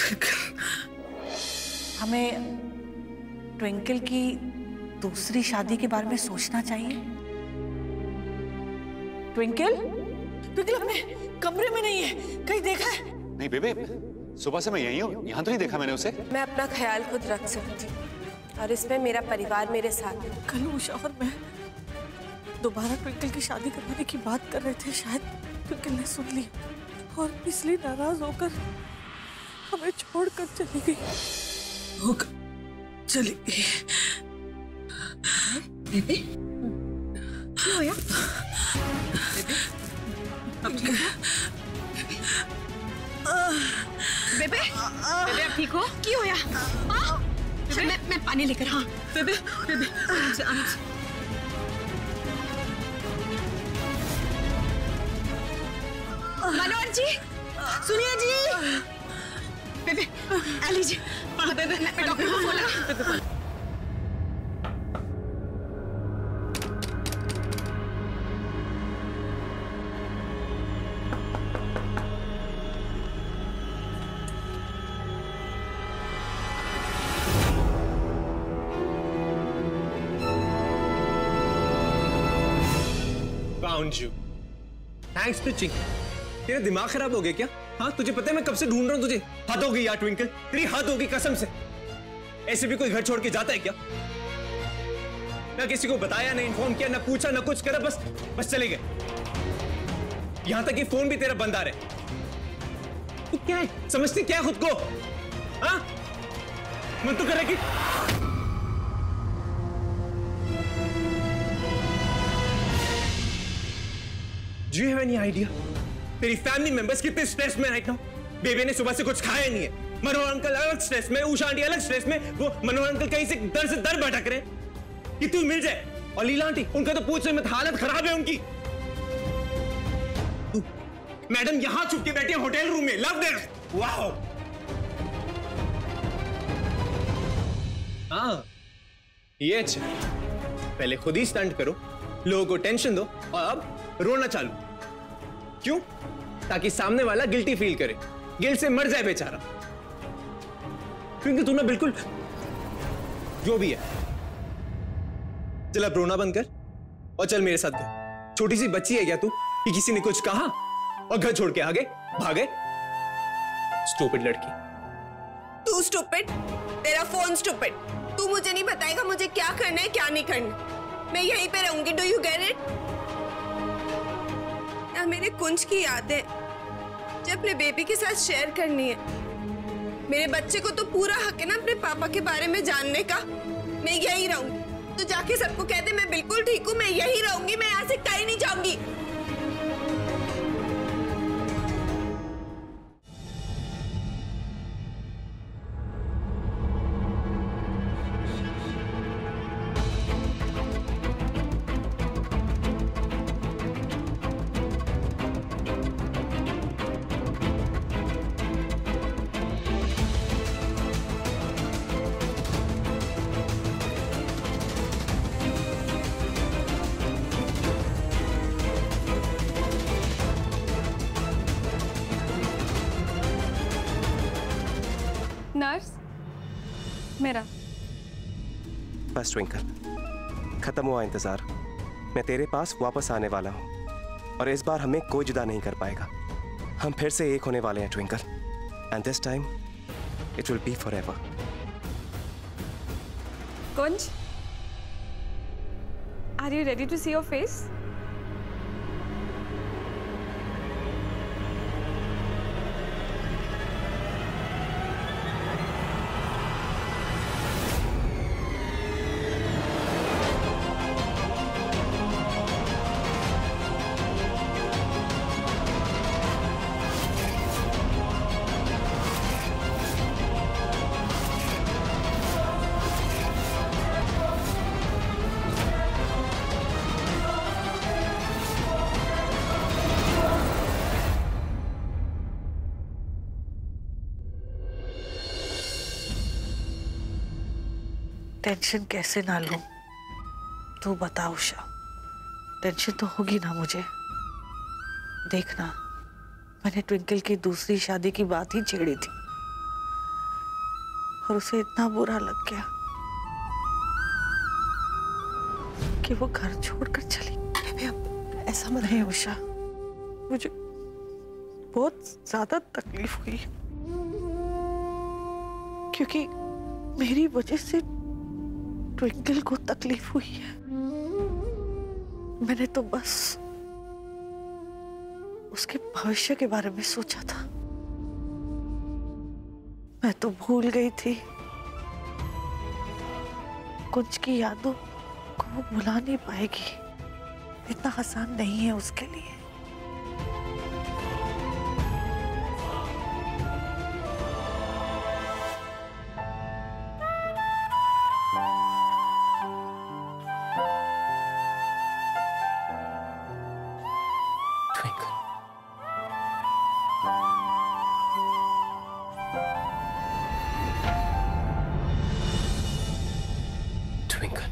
हमें ट्विंकल की दूसरी शादी के बारे में सोचना चाहिए। ट्विंकल अपने कमरे में नहीं है, कहीं देखा है? नहीं बेबे, सुबह से मैं यहीं हूँ, यहाँ तो नहीं देखा मैंने उसे। मैं अपना ख्याल खुद रख सकती हूँ और इसमें मेरा परिवार मेरे साथ है। कल उषा और मैं दोबारा ट्विंकल की शादी करवाने की बात कर रहे थे, शायद ट्विंकल ने सुन ली और इसलिए नाराज होकर हमें छोड़कर चली गई। चली गई। बेबे क्या हुआ? बेबे बेबे अब ठीक हो? क्यों हुआ? मैं पानी लेकर। हाँ बेबे बेबे आराम से आराम से। मनोहर जी, सुनिए जी। बेबे आ लीजिए। बेबे मैं डॉक्टर को फोन लगा। You. Thanks to Chink. तेरा दिमाग खराब हो गया क्या? हाँ तुझे पता है मैं कब से ढूंढ रहा हूँ तुझे। हद हो गई यार ट्विंकल, तेरी हद हो गई कसम से। ऐसे भी कोई घर छोड़ के जाता है क्या? ना किसी को बताया, ना इन्फॉर्म किया, ना पूछा, ना कुछ करा, बस चले गए। यहां तक कि फोन भी तेरा बंद आ रहा है। तू क्या है, समझती क्या है खुद को? हाँ मन तो कर रहा है कि Do you have any idea? तेरी फैमिली मेंबर्स कितने स्ट्रेस में राइट नाउ? बेबे ने सुबह से कुछ खाया नहीं है। मनोहर अंकल अलग स्ट्रेस में, उषा आंटी अलग स्ट्रेस में। वो मनोहर अंकल कहीं से दर भटक रहे कि तू मिल जाए। और लीला आंटी, उनका तो पूछ मत, हालत खराब है उनकी। मैडम यहां छुप के बैठी है होटल रूम में। Love there. वाओ। हाँ ये अच्छा। पहले खुद ही स्टंट करो, लोगों को टेंशन दो और अब रोना चालू। क्यों? ताकि सामने वाला गिल्टी फील करे, गिल्ट से मर जाए बेचारा। क्योंकि तू ना बिल्कुल जो भी है। चल अब रोना बंद कर और चल मेरे साथ घर। छोटी सी बच्ची है क्या तू कि किसी ने कुछ कहा और घर छोड़ के आगे भागे? स्टूपिड लड़की। तू स्टूपिड, तेरा फोन स्टूपिड। तू मुझे नहीं बताएगा मुझे क्या करना है क्या नहीं करना। मैं यहीं पे रहूंगी। Do you get it? मेरे कुंज की यादें जो अपने बेबी के साथ शेयर करनी है। मेरे बच्चे को तो पूरा हक है ना अपने पापा के बारे में जानने का। मैं यहीं रहूंगी। तो जाके सबको कह दे मैं बिल्कुल ठीक हूँ, मैं यहीं रहूंगी, मैं यहाँ से कहीं नहीं जाऊंगी। नर्स, मेरा बस ट्विंकल, खत्म हुआ इंतजार। मैं तेरे पास वापस आने वाला हूँ और इस बार हमें कोई जुदा नहीं कर पाएगा। हम फिर से एक होने वाले हैं Twinkle, and this time it will be forever. Kunj, are you ready to see your face? Tension कैसे ना लूं? तू बता उषा, टेंशन तो होगी ना मुझे। देखना, मैंने ट्विंकल की दूसरी शादी की बात ही छेड़ी थी और उसे इतना बुरा लग गया कि वो घर छोड़कर चली। बेबी अब ऐसा मत। नहीं उषा, मुझे बहुत ज्यादा तकलीफ हुई क्योंकि मेरी वजह से ट्विंकल को तकलीफ हुई है। मैंने तो बस उसके भविष्य के बारे में सोचा था। मैं तो भूल गई थी कुछ की यादों को वो भुला नहीं पाएगी। इतना आसान नहीं है उसके लिए। ट्विंकल,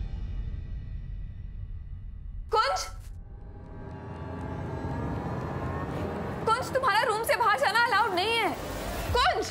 कुंज, तुम्हारा रूम से बाहर जाना अलाउड नहीं है। कुंज,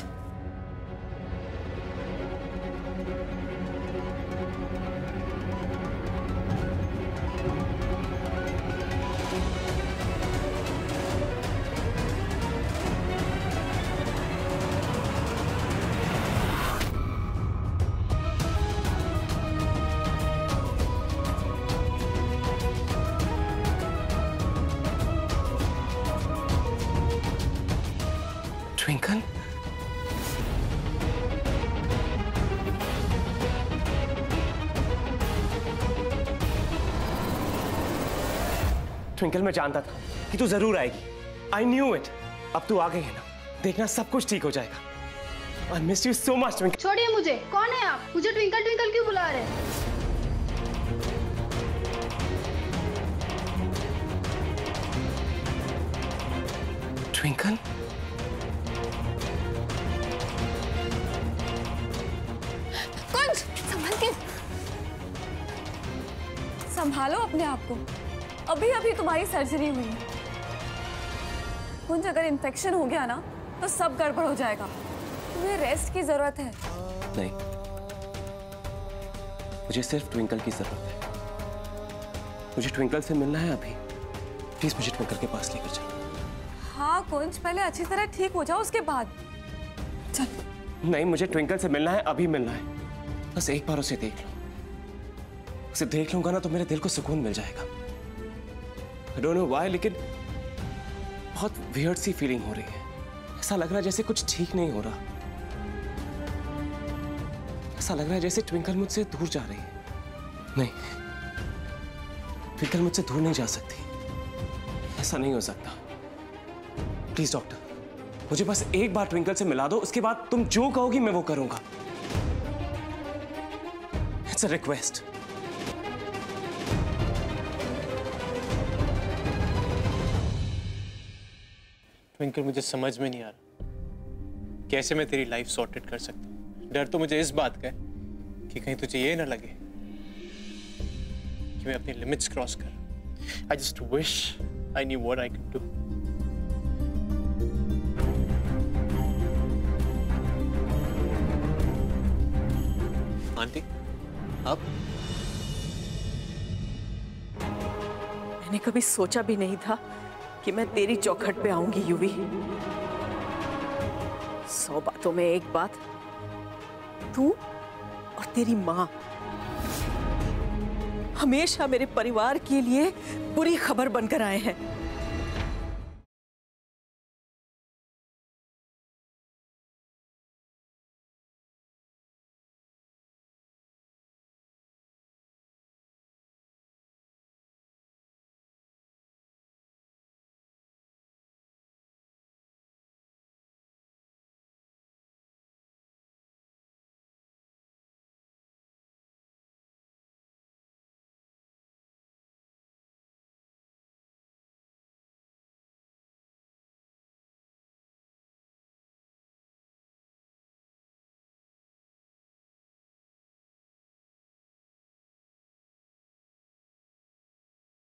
ट्विंकल, ट्विंकल, मैं जानता था कि तू जरूर आएगी। I knew it. अब तू आ गई है ना, देखना सब कुछ ठीक हो जाएगा। I miss you so much Twinkle. छोड़िए मुझे, कौन है आप? मुझे ट्विंकल ट्विंकल क्यों बुला रहे हैं? ट्विंकल, कुंज, संभल के, संभालो अपने आप को। अभी अभी तुम्हारी सर्जरी हुई है कुंज। अगर इन्फेक्शन हो गया ना तो सब गड़बड़ हो जाएगा। तुम्हें रेस्ट की जरूरत है। नहीं, मुझे सिर्फ ट्विंकल की जरूरत है। मुझे ट्विंकल से मिलना है अभी। प्लीज मुझे ट्विंकल के पास लेकर चलो। हाँ कुंज, पहले अच्छी तरह ठीक हो जाओ, उसके बाद चल। नहीं, मुझे ट्विंकल से मिलना है, अभी मिलना है। बस एक बार उसे देख लो। उसे देख लूंगा ना तो मेरे दिल को सुकून मिल जाएगा। I don't know why, लेकिन बहुत वियर्ड सी फीलिंग हो रही है। ऐसा लग रहा है जैसे कुछ ठीक नहीं हो रहा। ऐसा लग रहा है जैसे ट्विंकल मुझसे दूर जा रही है। नहीं, ट्विंकल मुझसे दूर नहीं जा सकती। ऐसा नहीं हो सकता। प्लीज डॉक्टर, मुझे बस एक बार ट्विंकल से मिला दो, उसके बाद तुम जो कहोगी मैं वो करूंगा। It's a request. ट्विंकल, मुझे समझ में नहीं आ रहा कैसे मैं तेरी लाइफ सॉर्टेड कर सकता हूँ। डर तो मुझे इस बात का है कि कहीं तुझे ये ना लगे कि मैं अपनी लिमिट्स क्रॉस कर रहा हूँ। I just wish I knew what I can do. Aunty, आप? मैंने कभी सोचा भी नहीं था कि मैं तेरी चौखट पे आऊंगी युवी। 100 बातों में एक बात, तू और तेरी माँ हमेशा मेरे परिवार के लिए बुरी खबर बनकर आए हैं।